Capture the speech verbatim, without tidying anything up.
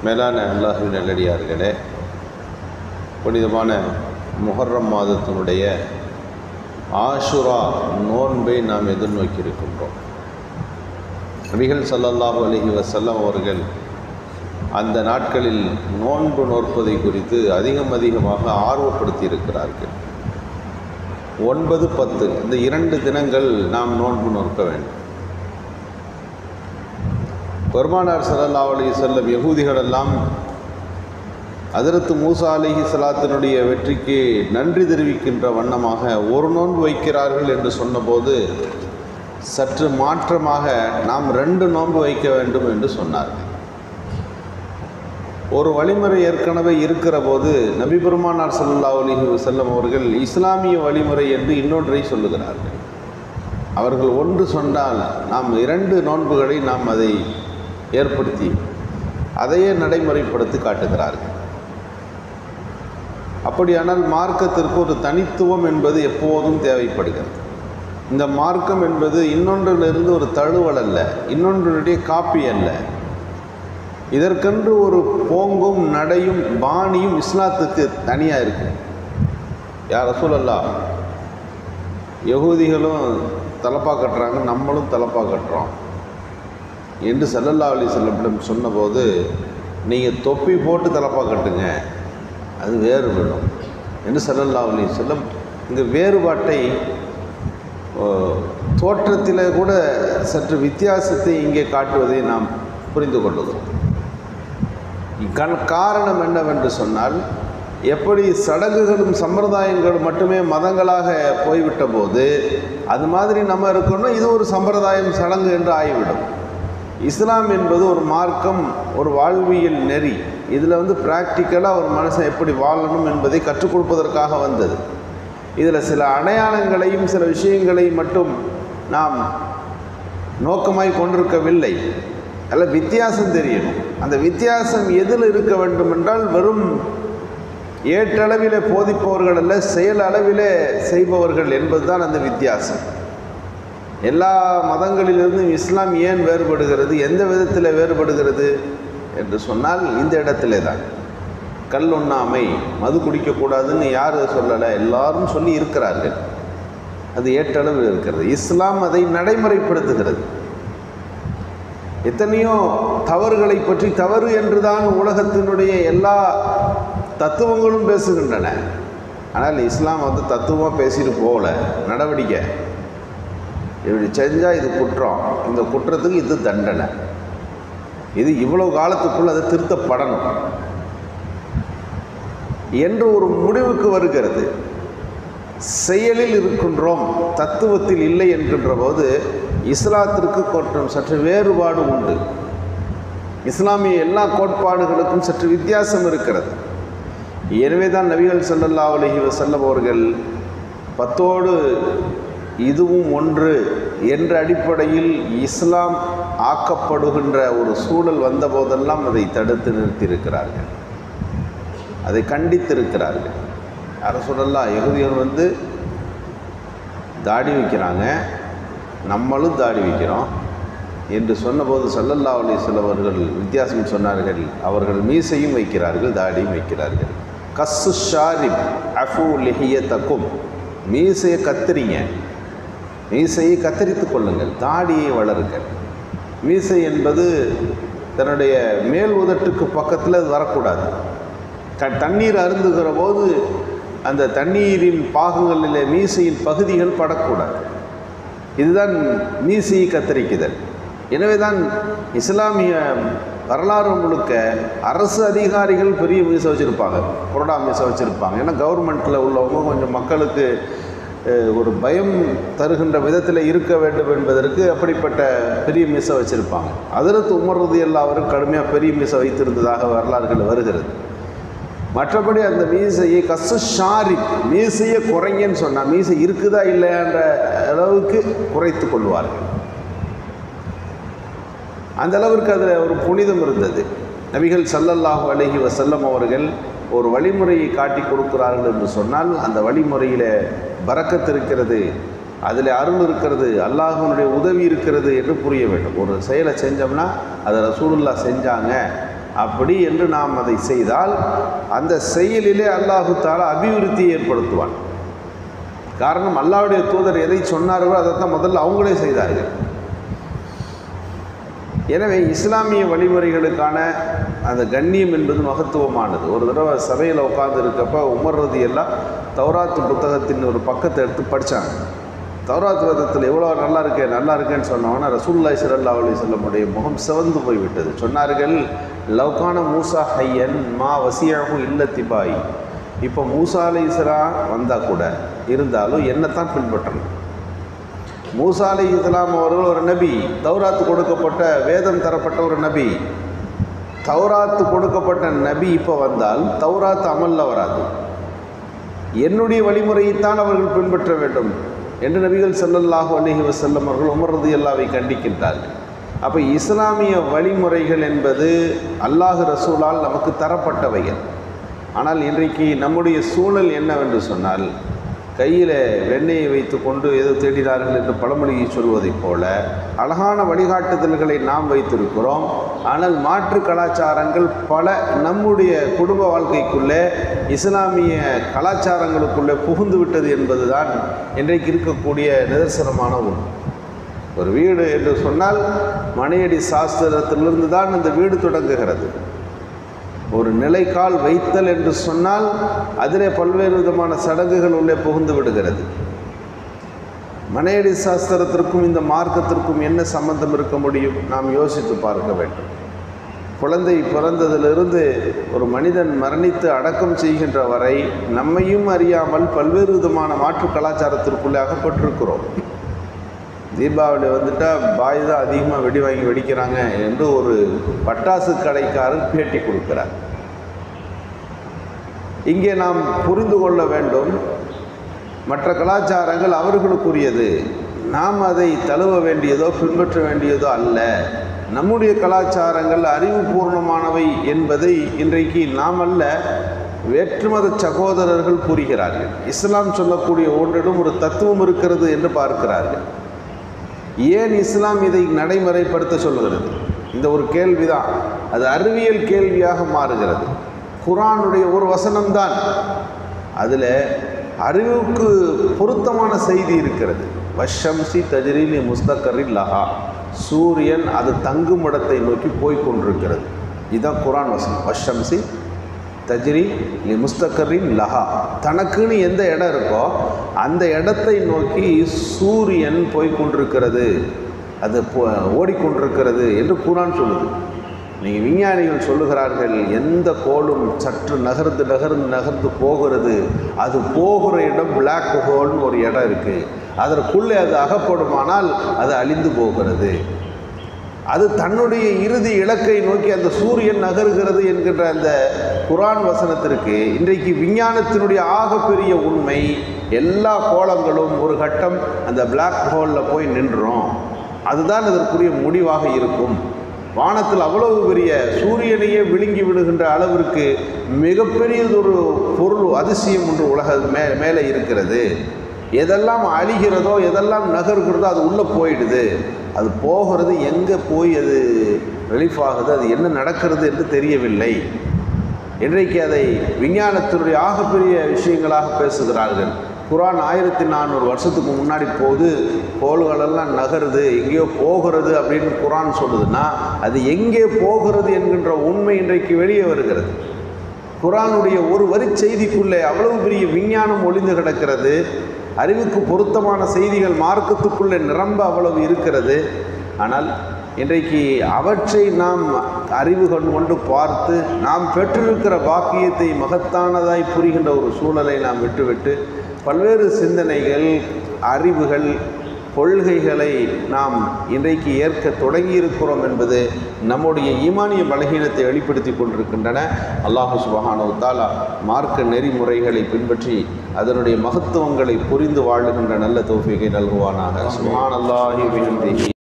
மேலான அல்லாஹ்வின் நல்லடியார்களே, புனிதமான முஹர்ரம் மாதத்தினுடைய ஆஷுரா நோன்பை நாம் எதிர்நோக்கி இருக்கின்றோம். நபிகள் ஸல்லல்லாஹு அலைஹி வஸல்லம் அவர்கள் அந்த நாட்களில் நோன்பு நோற்பதை குறித்து அதிகம் அதிகமாக ஆர்வப்படுத்தி இருக்கிறார்கள். ஒன்பது பத்து இந்த இரண்டு தினங்கள் நாம் நோன்பு நோக்க வேண்டும். பெருமானார் ஸல்லல்லாஹு அலைஹி வஸல்லம் யகூதிகளெல்லாம் ஹஜ்ரத் மூசா அலைஹி ஸலாத்தினுடைய வெற்றிக்கு நன்றி தெரிவிக்கின்ற வண்ணமாக ஒரு நோன்பு வைக்கிறார்கள் என்று சொன்னபோது சற்று மாற்றமாக நாம் ரெண்டு நோன்பு வைக்க வேண்டும் என்று சொன்னார்கள். ஒரு வழிமுறை ஏற்கனவே இருக்கிற போது நபி பெருமானார் ஸல்லல்லாஹு அலைஹி வஸல்லம் அவர்கள் இஸ்லாமிய வழிமுறை என்று இன்னொன்றை சொல்லுகிறார்கள். அவர்கள் ஒன்று சொன்னால் நாம் இரண்டு நோன்புகளை நாம் அதை ஏற்படுத்தி அதையே நடைமுறைப்படுத்தி காட்டுகிறார்கள். அப்படியானால் மார்க்கத்திற்கு ஒரு தனித்துவம் என்பது எப்போதும் தேவைப்படுகிறது. இந்த மார்க்கம் என்பது இன்னொன்றிலிருந்து ஒரு தழுவல் அல்ல, இன்னொன்றுடைய காப்பி அல்ல. இதற்கென்று ஒரு போங்கும் நடையும் பாணியும் இஸ்லாத்துக்கு தனியாக இருக்கு. யா ரசூலல்லாஹ், யகூதிகளும் தலப்பா கட்டுறாங்க, நம்மளும் தலப்பா கட்டுறோம் என்று ஸல்லல்லாஹு அலைஹி வஸல்லம் சொன்னபோது, நீங்கள் தொப்பி போட்டு தலப்பா கட்டுங்க, அது வேறுபடும் என்று ஸல்லல்லாஹு அலைஹி வஸல்லம் இங்கே வேறுபாட்டை தோற்றத்தில் கூட சற்று வித்தியாசத்தை இங்கே காட்டுவதை நாம் புரிந்து கொள்ளுகிறோம். காரணம் என்னவென்று சொன்னால், எப்படி சடங்குகளும் சம்பிரதாயங்களும் மட்டுமே மதங்களாக போய்விட்ட போது அது மாதிரி நம்ம இருக்கணும், இது ஒரு சம்பிரதாயம் சடங்கு என்று ஆகிவிடும். இஸ்லாம் என்பது ஒரு மார்க்கம், ஒரு வாழ்வியல் நெறி. இதில் வந்து ப்ராக்டிக்கலாக ஒரு மனுஷன் எப்படி வாழணும் என்பதை கற்றுக் கொடுப்பதற்காக வந்தது. இதில் சில அடையாளங்களையும் சில விஷயங்களையும் மட்டும் நாம் நோக்கமாய் கொண்டிருக்கவில்லை. அதில் வித்தியாசம் தெரியணும். அந்த வித்தியாசம் எதில் இருக்க வேண்டும் என்றால், வெறும் ஏற்றளவிலே போதிப்பவர்கள் அல்ல, செயல் அளவிலே செய்பவர்கள் என்பதுதான் அந்த வித்தியாசம். எல்லா மதங்களிலிருந்தும் இஸ்லாம் ஏன் வேறுபடுகிறது, எந்த விதத்தில் வேறுபடுகிறது என்று சொன்னால் இந்த இடத்திலே தான். கல் உண்ணாமை, மது குடிக்கக்கூடாதுன்னு யார் சொல்லலை, எல்லாரும் சொல்லி இருக்கிறார்கள். அது ஏற்றளவில் இருக்கிறது. இஸ்லாம் அதை நடைமுறைப்படுத்துகிறது. எத்தனையோ தவறுகளை பற்றி தவறு என்றுதான் உலகத்தினுடைய எல்லா தத்துவங்களும் பேசுகின்றன. ஆனால் இஸ்லாம் வந்து தத்துவமாக பேசிட்டு போகல, நடவடிக்கை. இப்படி செஞ்சால் இது குற்றம், இந்த குற்றத்துக்கு இது தண்டனை, இது இவ்வளோ காலத்துக்குள் அதை திருத்தப்படணும் என்று ஒரு முடிவுக்கு வருகிறது. செயலில் இருக்கின்றோம், தத்துவத்தில் இல்லை என்கின்ற போது இஸ்லாத்திற்கு கொஞ்சம் சற்று வேறுபாடு உண்டு. இஸ்லாமிய எல்லா கோட்பாடுகளுக்கும் சற்று வித்தியாசம் இருக்கிறது. எனவே தான் நபிகள் ஸல்லல்லாஹு அலைஹி வஸல்லம் அவர்கள் பத்தோடு இதுவும் ஒன்று என்ற அடிப்படையில் இஸ்லாம் ஆக்கப்படுகின்ற ஒரு சூழல் வந்த போதெல்லாம் அதை தடுத்து நிறுத்தியிருக்கிறார்கள், அதை கண்டித்திருக்கிறார்கள். ரசூலுல்லாஹ், யகூதியர் வந்து தாடி வைக்கிறாங்க, நம்மளும் தாடி வைக்கிறோம் என்று சொன்னபோது ஸல்லல்லாஹு அலைஹி வஸல்லம் அவர்கள் வித்தியாசம் சொன்னார்கள். அவர்கள் மீசையும் வைக்கிறார்கள், தாடியும் வைக்கிறார்கள். கஸ்ஸு ஷாரிப் அஃபு லிஹியத்தக்கும், மீசையை கத்திரிங்க, மீசையை கத்தரித்து கொள்ளுங்கள், தாடியை வளருங்கள். மீசை என்பது தன்னுடைய மேல் உதட்டுக்கு பக்கத்தில் அது வரக்கூடாது. க தண்ணீர் அருந்துகிற போது அந்த தண்ணீரின் பாகங்களில் மீசையின் பகுதிகள் படக்கூடாது. இதுதான் மீசையை கத்தரிக்குதல். எனவே தான் இஸ்லாமிய வரலாறு முழுக்க அரசு அதிகாரிகள் பெரிய மீசை வச்சுருப்பாங்க, கொரடா மீசை வச்சுருப்பாங்க. ஏன்னா கவர்மெண்ட்டில் உள்ளவங்க கொஞ்சம் மக்களுக்கு ஒரு பயம் தருகின்ற விதத்தில் இருக்க வேண்டும் என்பதற்கு அப்படிப்பட்ட பெரிய மீசை வச்சுருப்பாங்க. ஹஜ்ரத் உமர் ரலியல்லாஹு அவர்கள் கடுமையாக பெரிய மீசை வைத்திருந்ததாக வரலாறுகள் வருகிறது. மற்றபடி அந்த மீசையை கஸ்ஸு ஷாரிப், மீசையை குறைங்கன்னு சொன்னால் மீசை இருக்குதா இல்லையான்ற அளவுக்கு குறைத்து கொள்வார்கள். அந்த அளவிற்கு அதில் ஒரு புனிதம் இருந்தது. நபிகள் ஸல்லல்லாஹு அலைஹி வஸல்லம் அவர்கள் ஒரு வழிமுறையை காட்டி கொடுக்கிறார்கள் என்று சொன்னால் அந்த வழிமுறையில் பரக்கத் இருக்கிறது, அதில் அருள் இருக்கிறது, அல்லாஹ்வுடைய உதவி இருக்கிறது என்று புரிய வேண்டும். ஒரு செயலை செஞ்சோம்னா அதை ரசூலுல்லாஹ் செஞ்சாங்க அப்படி என்று நாம் அதை செய்தால் அந்த செயலிலே அல்லாஹு தஆலா அபிவிருத்தியை ஏற்படுத்துவான். காரணம், அல்லாஹ்வுடைய தூதர் எதை சொன்னார்களோ அதைத்தான் முதல்ல அவங்களே செய்தார்கள். எனவே இஸ்லாமிய வழிமுறைகளுக்கான அந்த கண்ணியம் என்பது மகத்துவமானது. ஒரு தடவை சபையில் உட்கார்ந்து இருக்கப்போ உமர் ரலியல்லாஹு தௌராத் புத்தகத்தின் ஒரு பக்கத்தை எடுத்து படித்தாங்க. தௌராத் வேதத்தில் எவ்வளோ நல்லா இருக்கே நல்லா இருக்கேன்னு சொன்னோன்னா ரசூலுல்லாஹி ஸல்லல்லாஹு அலைஹி வஸல்லமுடைய முகம் சிவந்து போய்விட்டது. சொன்னார்கள், லவ்கான மூசா ஹையன் மா வசியாகு இல்லத்திபாய். இப்போ மூசா அலைஹிஸ்ஸலாம் வந்தால் கூட இருந்தாலும் என்னத்தான் பின்பற்றணும். மூசா அலைஹிஸ்ஸலாம் அவர்கள் ஒரு நபி, தௌராத்து கொடுக்கப்பட்ட வேதம் தரப்பட்ட ஒரு நபி. தௌராத்து கொடுக்கப்பட்ட நபி இப்போ வந்தால் தௌராத்து அமல்ல வராது. என்னுடைய வழிமுறையைத்தான் அவர்கள் பின்பற்ற வேண்டும் என்று நபிகள் ஸல்லல்லாஹு அலைஹி வஸல்லம் அவர்கள் உமர் ரலியல்லாஹுவை கண்டிக்கின்றார்கள். அப்போ இஸ்லாமிய வழிமுறைகள் என்பது அல்லாஹ் ரசூலால் நமக்கு தரப்பட்டவைகள். ஆனால் இன்றைக்கு நம்முடைய சூழல் என்னவென்று சொன்னால், கையில் வெண்ணெயை வைத்து கொண்டு ஏதோ தேடினார்கள் என்று பழமொழியை சொல்வதைப் போல அழகான வழிகாட்டுதல்களை நாம் வைத்திருக்கிறோம். ஆனால் மாற்று கலாச்சாரங்கள் பல நம்முடைய குடும்ப வாழ்க்கைக்குள்ளே இஸ்லாமிய கலாச்சாரங்களுக்குள்ளே புகுந்து விட்டது என்பதுதான் இன்றைக்கு இருக்கக்கூடிய நிதர்சனமான ஒன்று. ஒரு வீடு என்று சொன்னால் மனையடி சாஸ்திரத்திலிருந்து தான் அந்த வீடு தொடங்குகிறது. ஒரு நிலைக்கால் வைத்தல் என்று சொன்னால் அதிலே பல்வேறு விதமான சடங்குகள் உள்ளே புகுந்து விடுகிறது. மனையடி சாஸ்திரத்திற்கும் இந்த மார்க்கத்திற்கும் என்ன சம்பந்தம் இருக்க முடியும்? நாம் யோசித்து பார்க்க வேண்டும். குழந்தை பிறந்ததிலிருந்து ஒரு மனிதன் மரணித்து அடக்கம் செய்கின்ற வரை நம்மையும் அறியாமல் பல்வேறு விதமான மாற்று கலாச்சாரத்திற்குள்ளே அகப்பட்டிருக்கிறோம். தீபாவளி வந்துட்டால் பாய் தான் அதிகமாக வெடி வாங்கி வெடிக்கிறாங்க என்று ஒரு பட்டாசு கடைக்காரர் பேட்டி கொடுக்கிறார். இங்கே நாம் புரிந்து கொள்ள வேண்டும், மற்ற கலாச்சாரங்கள் அவர்களுக்குரியது, நாம் அதை தழுவ வேண்டியதோ பின்பற்ற வேண்டியதோ அல்ல. நம்முடைய கலாச்சாரங்கள் அறிவுபூர்ணமானவை என்பதை இன்றைக்கு நாம் அல்ல, வேற்றுமத சகோதரர்கள் கூறுகிறார்கள். இஸ்லாம் சொல்லக்கூடிய ஒன்றிலும் ஒரு தத்துவம் இருக்கிறது என்று பார்க்கிறார்கள். ஏன் இஸ்லாம் இதை நடைமுறைப்படுத்த சொல்கிறது? இந்த ஒரு கேள்விதான் அது அறிவியல் கேள்வியாக மாறுகிறது. குர்ஆனுடைய ஒரு வசனம்தான் அதில் அறிவுக்கு பொருத்தமான செய்தி இருக்கிறது. வஷம்சி தஜ்ரீலி முஸ்தக்கரில் லஹா, சூரியன் அது தங்கும் இடத்தை நோக்கி போய்கொண்டிருக்கிறது. இதுதான் குர்ஆன் வசனம். வஷம்சி தஜ்ரி லி முஸ்தக்கரின் லஹா, தனக்குன்னு எந்த இடம் இருக்கோ அந்த இடத்தை நோக்கி சூரியன் போய்கொண்டிருக்கிறது, அது ஓடிக்கொண்டிருக்கிறது என்று குர்ஆன் சொல்லுது. நீங்கள் விஞ்ஞானிகள் சொல்லுகிறார்கள், எந்த கோளும் சற்று நகர்ந்து நகர்ந்து நகர்ந்து போகிறது, அது போகிற இடம் பிளாக் ஹோல்னு ஒரு இடம் இருக்குது, அதற்குள்ளே அது அகப்படுமானால் அது அழிந்து போகிறது. அது தன்னுடைய இறுதி இலக்கை நோக்கி அந்த சூரியன் நகர்கிறது என்கின்ற அந்த குர்ஆன் வசனத்திற்கு இன்றைக்கு விஞ்ஞானத்தினுடைய ஆகப்பெரிய உண்மை, எல்லா கோளங்களும் ஒரு கட்டம் அந்த பிளாக் ஹோலில் போய் நின்றோம், அதுதான் இதற்குரிய முடிவாக இருக்கும். வானத்தில் அவ்வளவு பெரிய சூரியனையே விழுங்கி விடுகின்ற அளவிற்கு மிகப்பெரியதொரு பொருள் அதிசயம் ஒன்று உலக மே மேலே இருக்கிறது. எதெல்லாம் அழிகிறதோ எதெல்லாம் நகர்கிறதோ அது உள்ளே போயிடுது. அது போகிறது எங்கே போய் அது ரிலீஃப் ஆகுது, அது என்ன நடக்கிறது என்று தெரியவில்லை. இன்றைக்கு அதை விஞ்ஞானத்தினுடைய ஆகப்பெரிய விஷயங்களாக பேசுகிறார்கள். குர்ஆன் ஆயிரத்தி நானூறு வருஷத்துக்கு முன்னாடி போது கோள்களெல்லாம் நகருது, எங்கேயோ போகிறது அப்படின்னு குர்ஆன் சொல்லுதுன்னா அது எங்கே போகிறது என்கின்ற உண்மை இன்றைக்கு வெளியே வருகிறது. குர்ஆனுடைய ஒரு வரி செய்திக்குள்ளே அவ்வளவு பெரிய விஞ்ஞானம் ஒளிந்து கிடக்கிறது. அறிவுக்கு பொருத்தமான செய்திகள் மார்க்கத்துக்குள்ளே நிரம்ப அவ்வளவு இருக்கிறது. ஆனால் இன்றைக்கு அவற்றை நாம் அறிவு கண்டு கொண்டு பார்த்து நாம் பெற்றிருக்கிற பாக்கியத்தை மகத்தானதாய் புரிகின்ற ஒரு சூழலை நாம் விட்டுவிட்டு பல்வேறு சிந்தனைகள், அறிவுகள், கொள்கைகளை நாம் இன்றைக்கு ஏற்க தொடங்கியிருக்கிறோம் என்பது நம்முடைய ஈமானிய பலகீனத்தை வெளிப்படுத்தி கொண்டிருக்கின்றன. அல்லாஹ் சுப்ஹானஹு வ தஆலா மார்க்க நெறிமுறைகளை பின்பற்றி அதனுடைய மகத்துவங்களை புரிந்து வாழுகின்ற நல்ல தௌஃபீகை நல்குவானாக. சுப்ஹானல்லாஹி வ பிஹம்திஹி.